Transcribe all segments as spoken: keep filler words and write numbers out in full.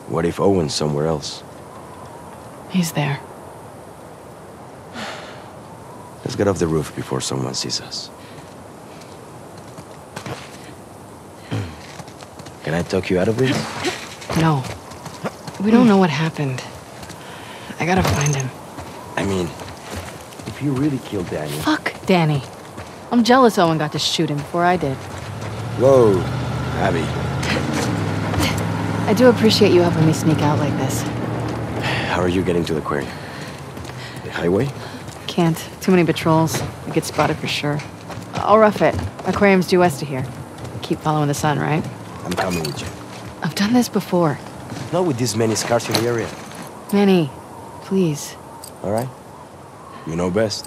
What if Owen's somewhere else? He's there. Let's get off the roof before someone sees us. Can I talk you out of this? No. We don't know what happened. I gotta find him. I mean, if you really killed Danny... Fuck Danny. I'm jealous Owen got to shoot him before I did. Whoa, Abby. I do appreciate you helping me sneak out like this. How are you getting to the aquarium? The highway? Can't. Too many patrols. I get spotted for sure. I'll rough it. Aquarium's due west of here. Keep following the sun, right? I'm coming with you. I've done this before. Not with this many scars in the area. Manny, please. All right? You know best.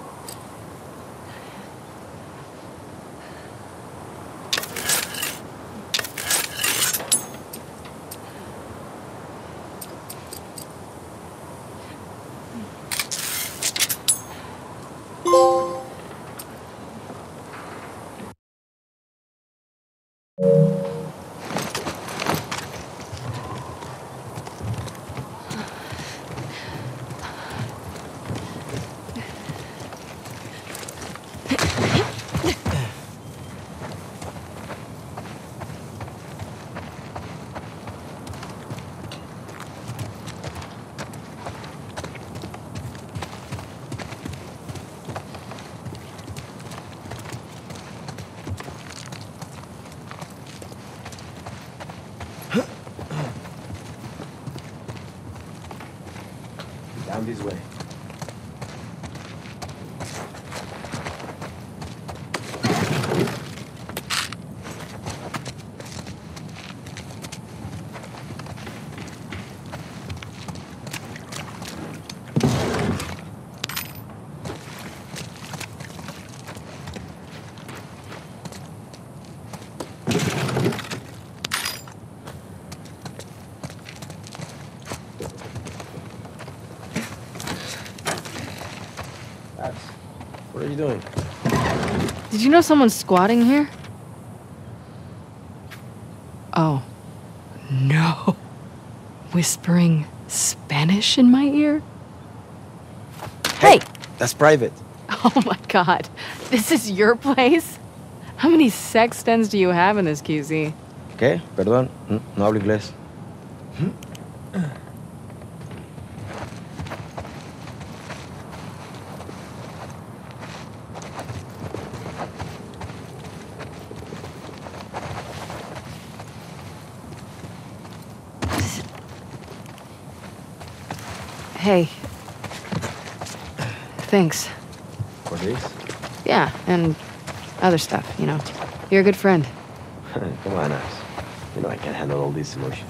Down this way. What are you doing? Did you know someone's squatting here? Oh. No. Whispering Spanish in my ear? Hey! That's private. Oh my god. This is your place? How many sextons do you have in this Q Z? ¿Qué? Perdón, no hablo inglés. Hey. Thanks. For this? Yeah, and other stuff, you know. You're a good friend. Come on, Ash. You know I can't handle all this emotion.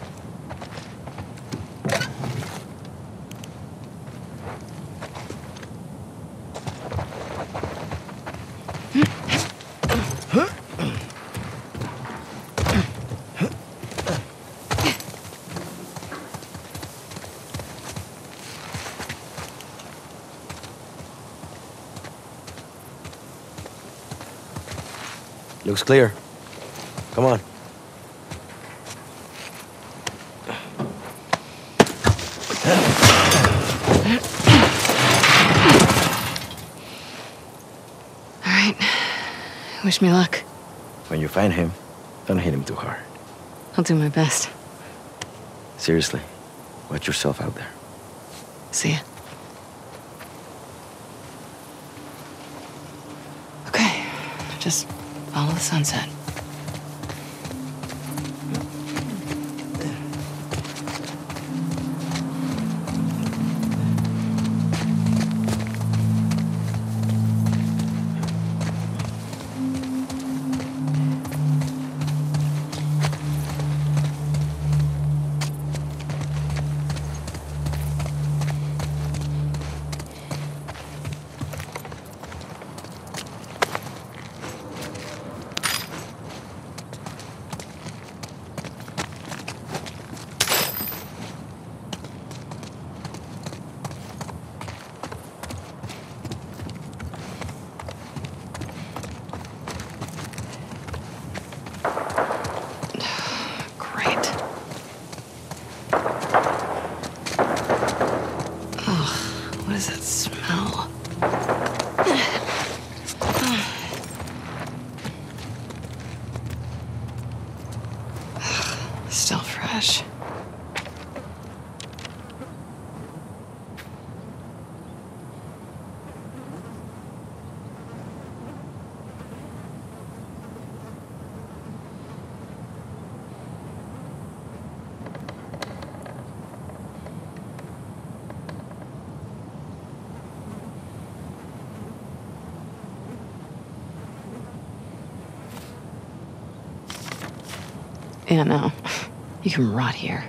Looks clear. Come on. All right. Wish me luck. When you find him, don't hit him too hard. I'll do my best. Seriously, watch yourself out there. See ya. Okay. Just follow the sunset. Gosh. Yeah, no. You can rot here.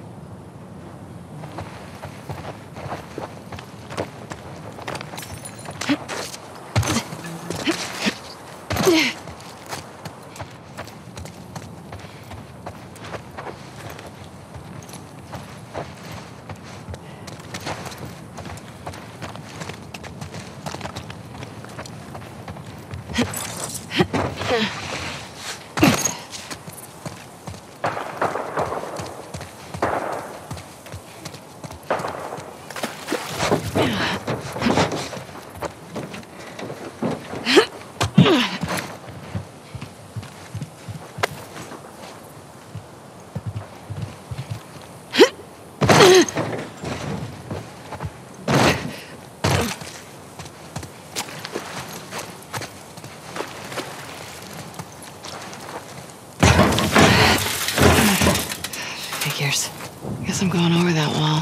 Figures. Guess I'm going over that wall.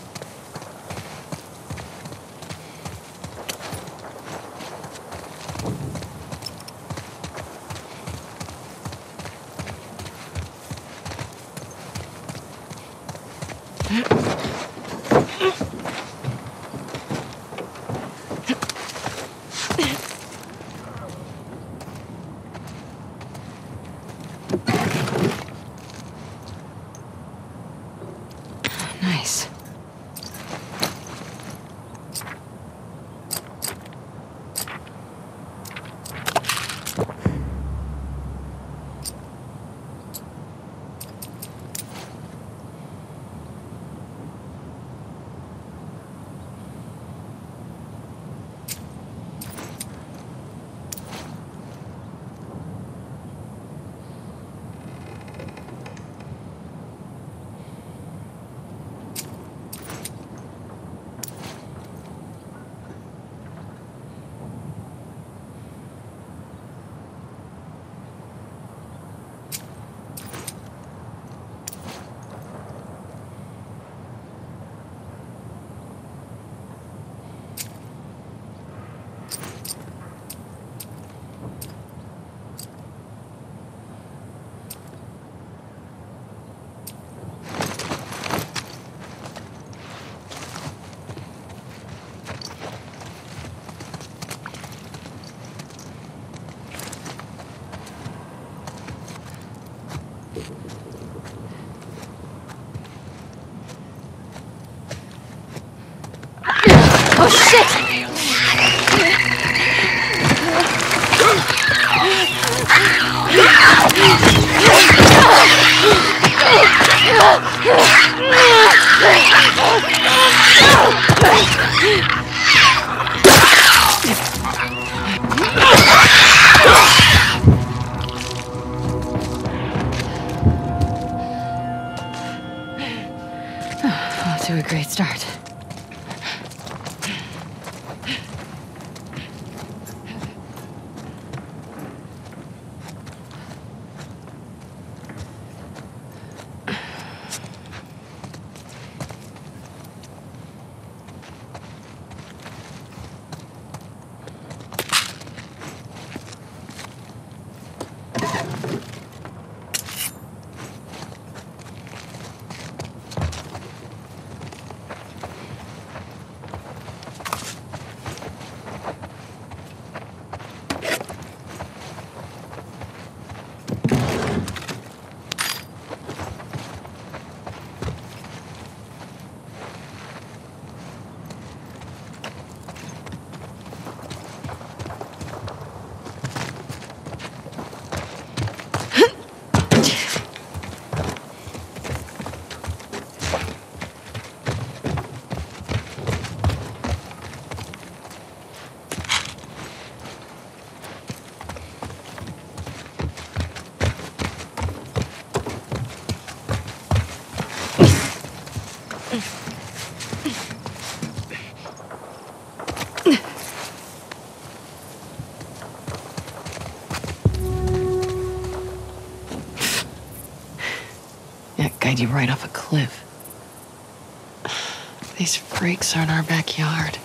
Nice. Oh shit! Off to a great start. slide you right off a cliff. These freaks are in our backyard.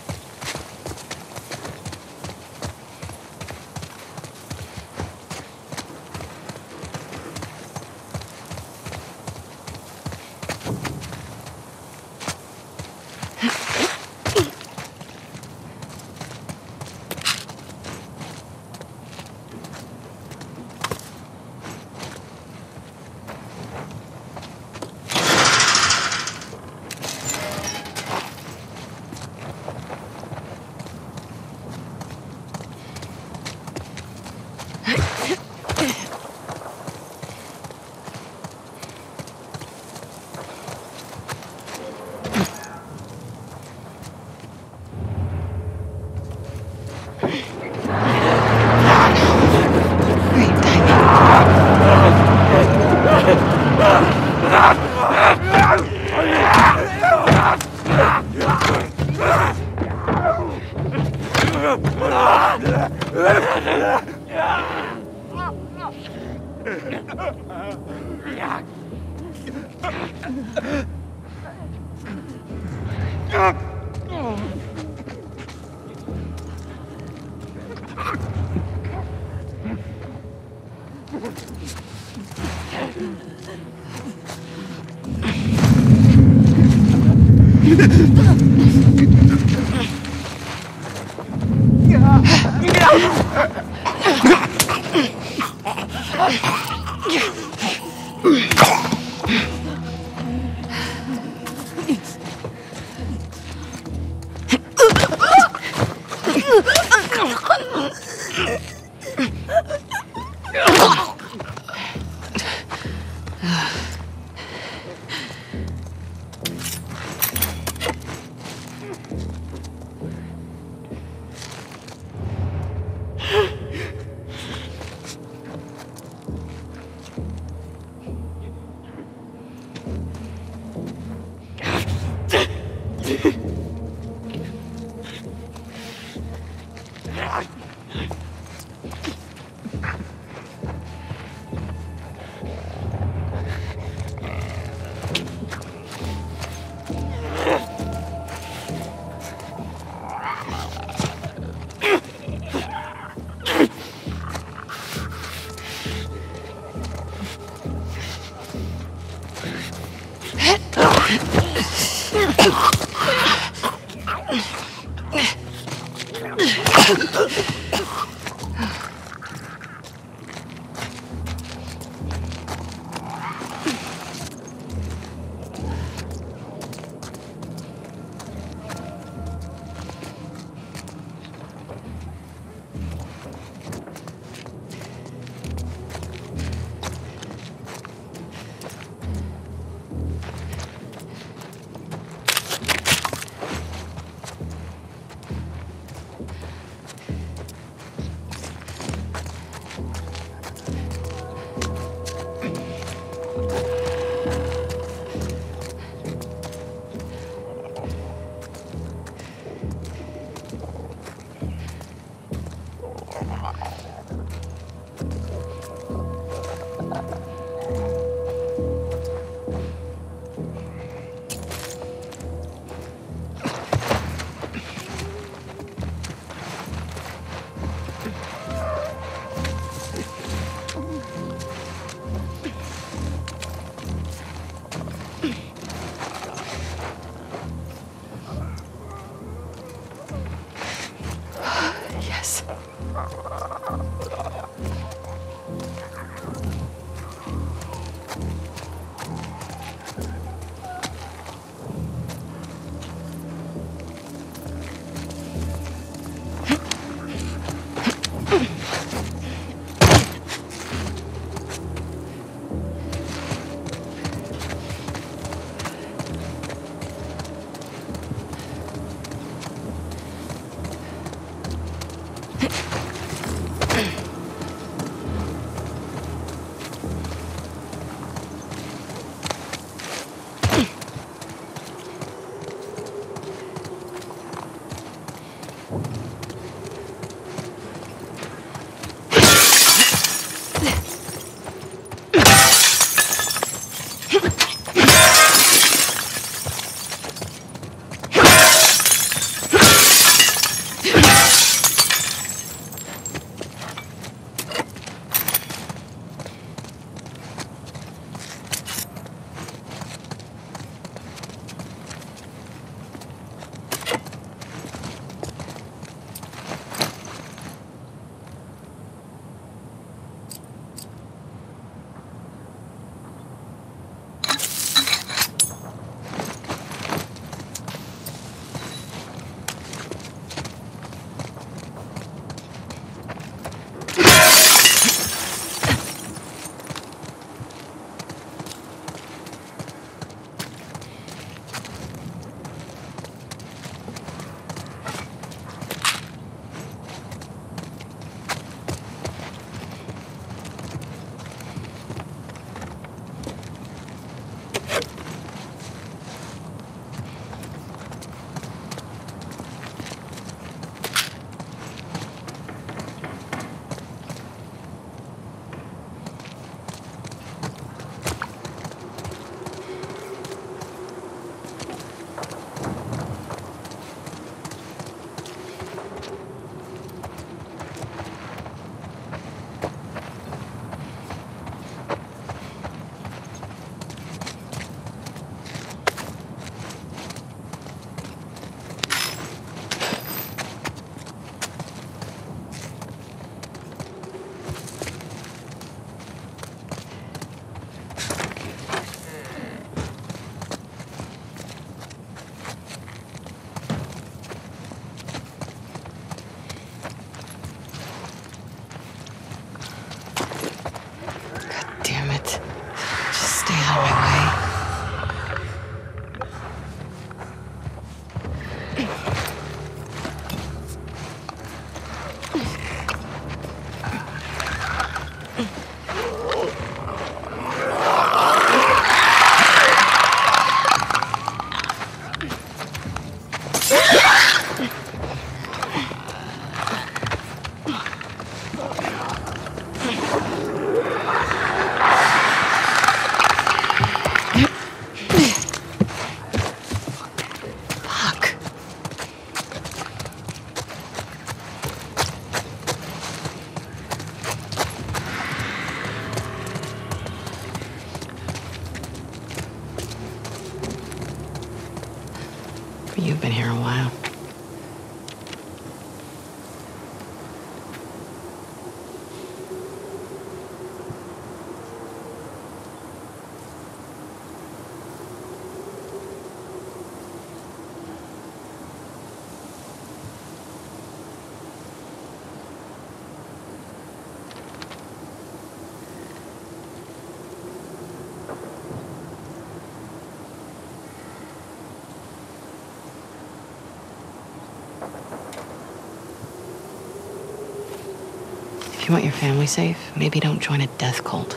you want your family safe, maybe don't join a death cult.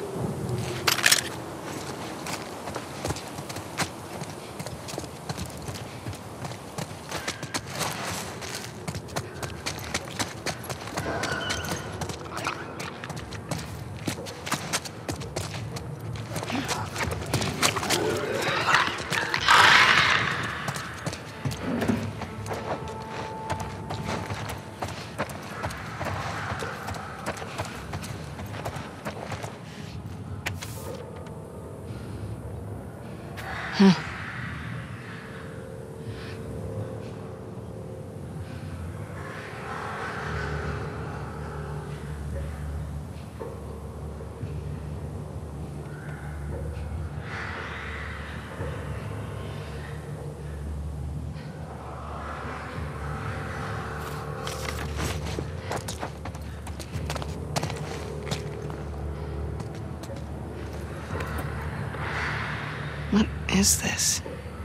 What is this?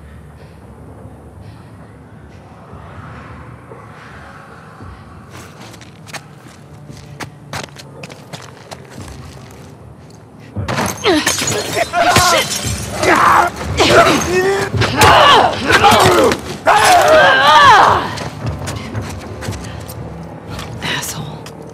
Asshole.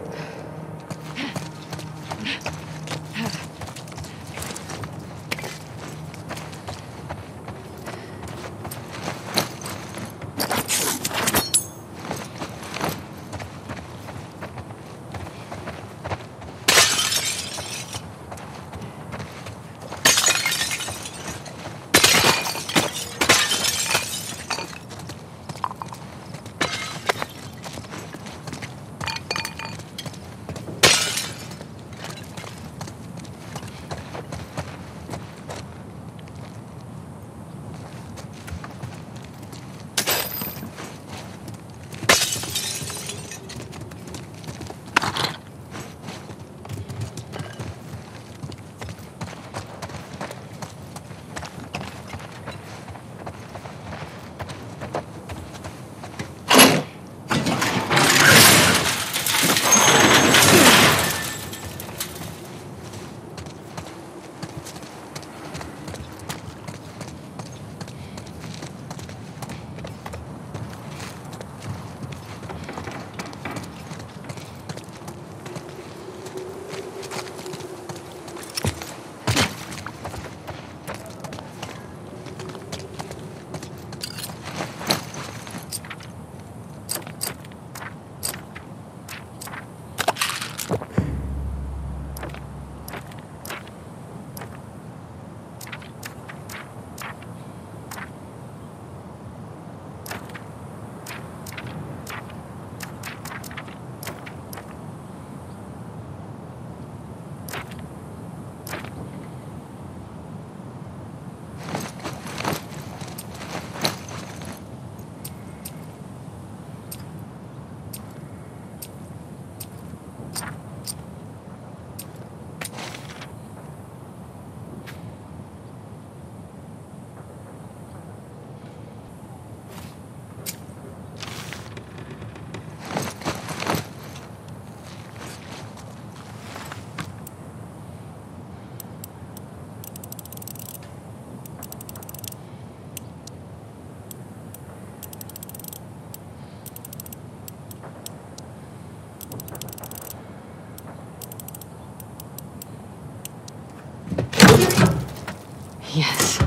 Yes.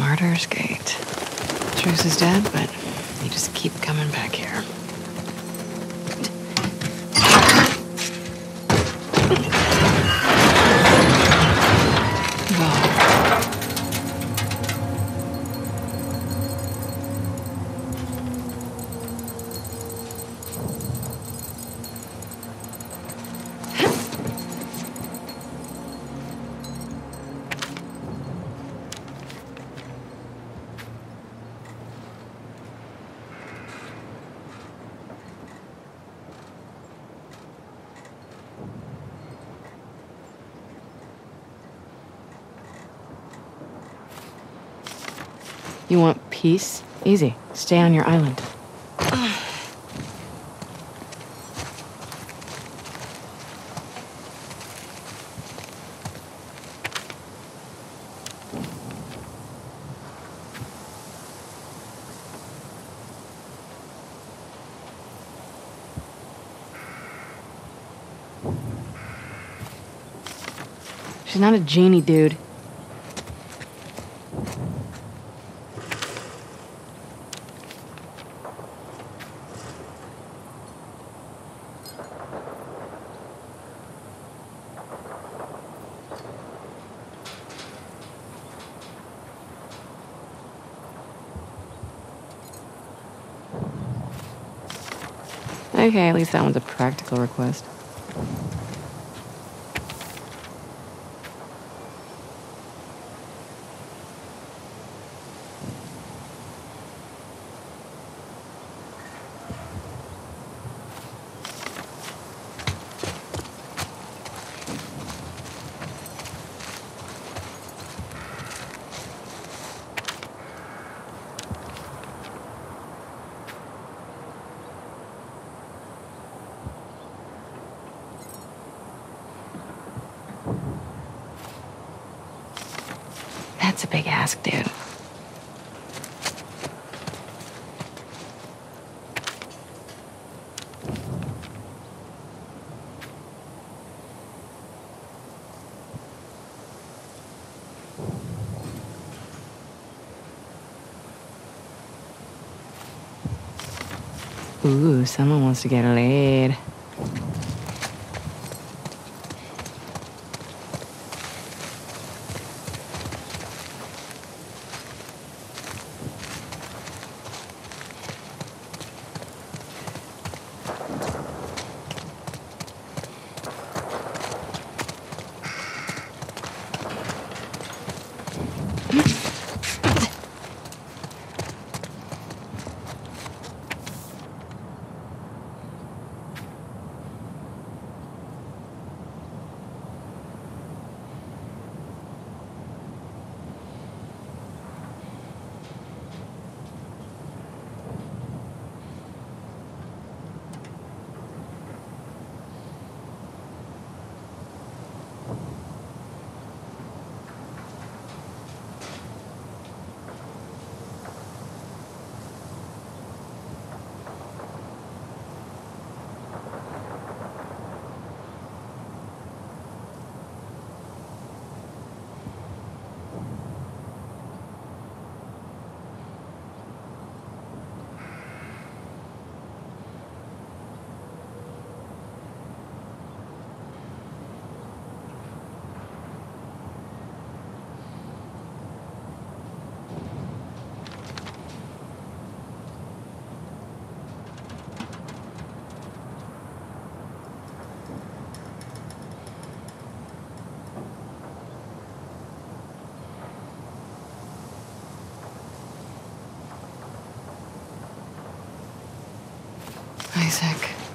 Martyr's Gate. Truce is dead, but you just keep coming back here. You want peace? Easy. Stay on your island. She's not a genie, dude. Okay, at least that one's a practical request. That's a big ask, dude. Ooh, someone wants to get laid. Isaac.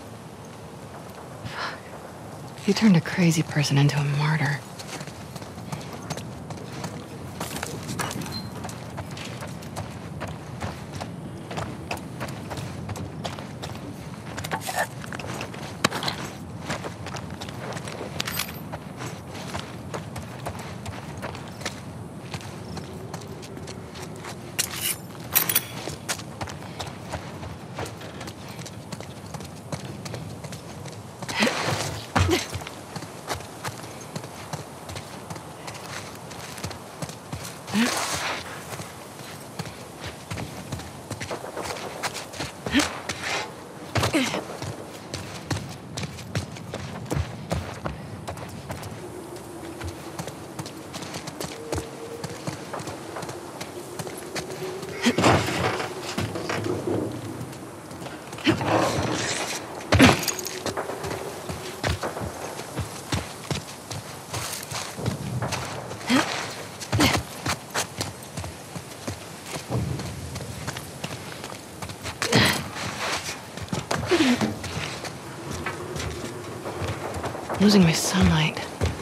Fuck. You turned a crazy person into a martyr. losing my sunlight.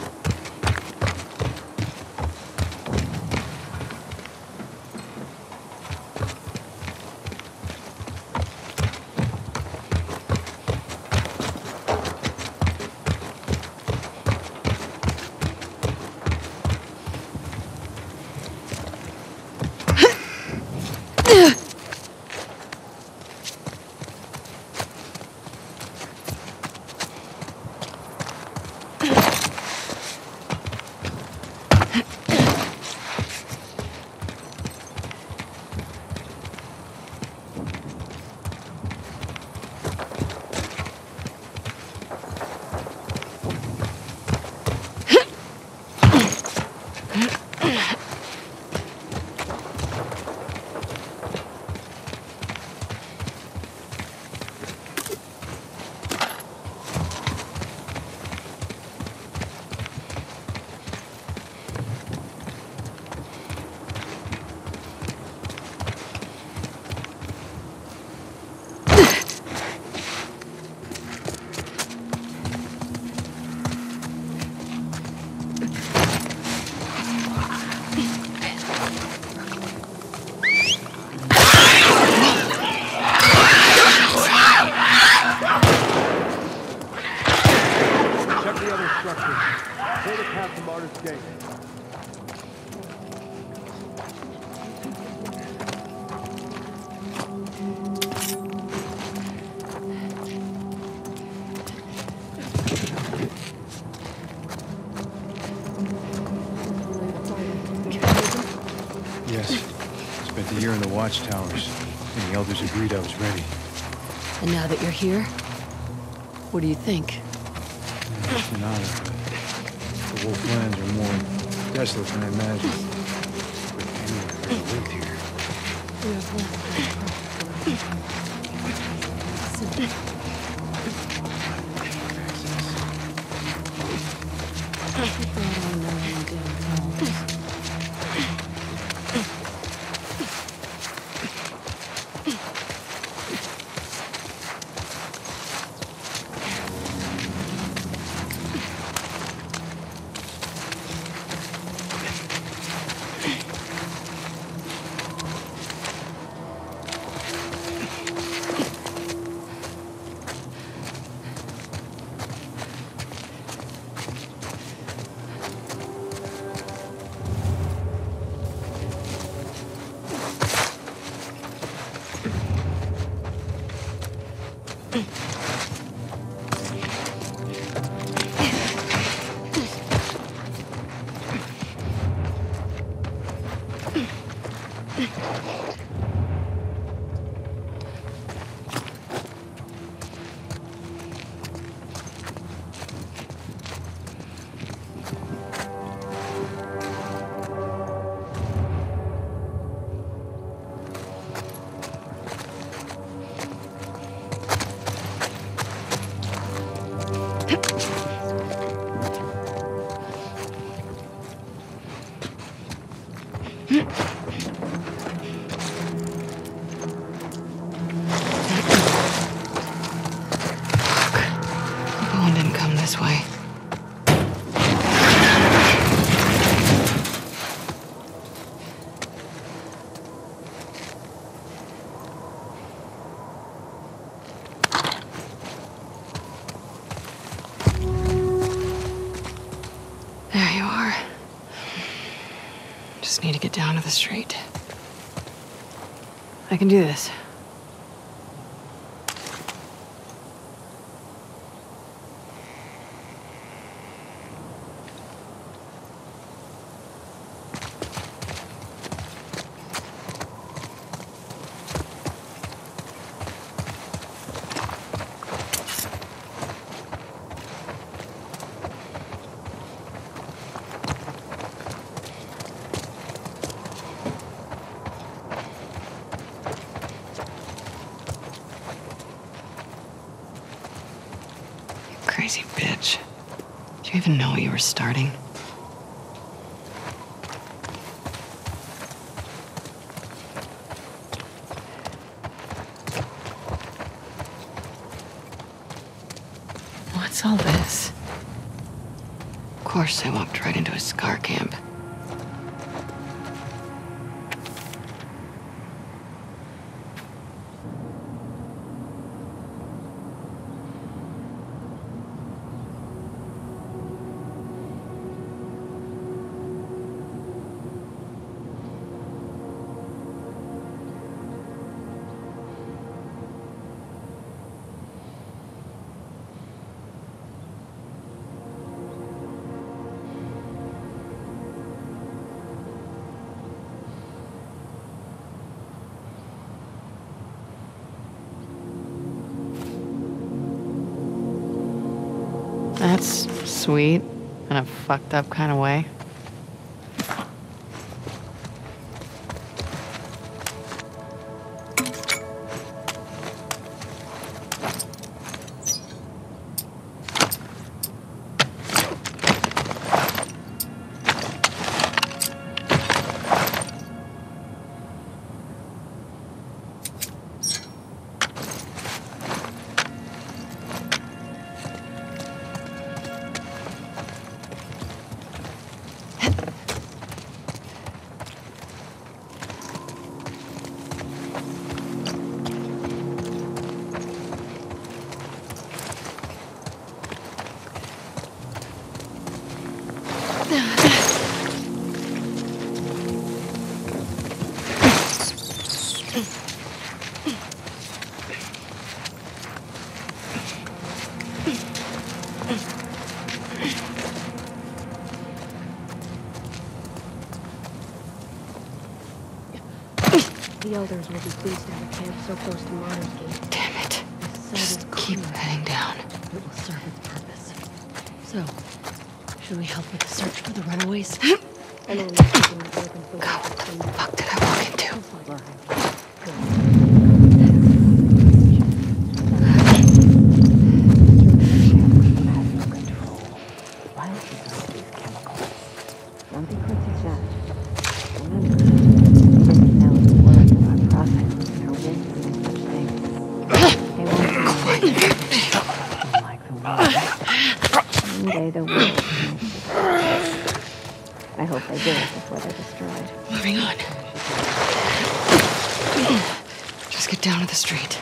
Spent a year in the watchtowers, and the elders agreed I was ready. And now that you're here, what do you think? It's an honor, but the wolf lands are more desolate than I imagined. But anyone could have lived here. Bowen didn't come this way. There you are. Just need to get down to the street. I can do this. Crazy bitch. Do you even know what you were starting? What's all this? course, I walked right into a scar camp. That's sweet, in a fucked up kind of way. The elders will be pleased to have a camp so close to Martyr's Gate. Damn it. Just keep heading down. It will serve its purpose. So, should we help with the search for the runaways? I'm only thinking that opens the way God, to what the some- fuck did I walk into? One thing could suggest, remember, this now is the world of our prophet, our wisdom and such things. They won't be like the world. One day the world will be destroyed. I hope they do it before they're destroyed. Moving on. Just get down to the street.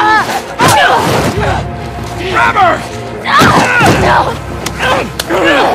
Grab her!